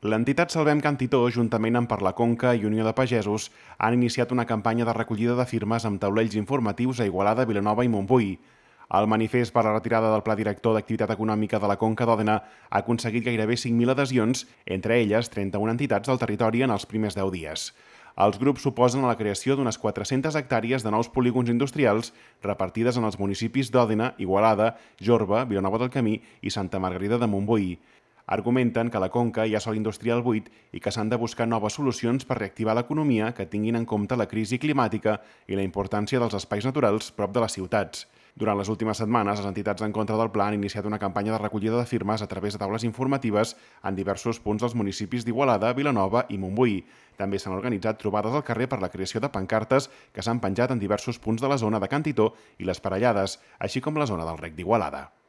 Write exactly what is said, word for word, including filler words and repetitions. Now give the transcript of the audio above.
L'entitat Salvem Cantitó, juntament amb Per la Conca i Unió de Pagesos, han iniciat una campanya de recollida de firmes amb taulells informatius a Igualada, Vilanova i Montbui. El manifest per la retirada del Pla Director d'Activitat Econòmica de la Conca d'Òdena ha aconseguit gairebé cinc mil adhesions, entre elles trenta-una entitats del territori en els primers deu dies. Els grups suposen a la creació d'unes quatre-centes hectàrees de nous polígons industrials repartides en els municipis d'Òdena, Igualada, Jorba, Vilanova del Camí i Santa Margarida de Montbui. Argumenten que a la Conca hi ha sòl industrial buit i que s'han de buscar noves solucions per reactivar l'economia que tinguin en compte la crisi climàtica i la importància dels espais naturals prop de les ciutats. Durant les últimes setmanes, les entitats en contra del pla han iniciat una campanya de recollida de firmes a través de taules informatives en diversos punts dels municipis d'Igualada, Vilanova i Montbui. També s'han organitzat trobades al carrer per la creació de pancartes que s'han penjat en diversos punts de la zona de Cantitó i les Parellades, així com la zona del Rec d'Igualada.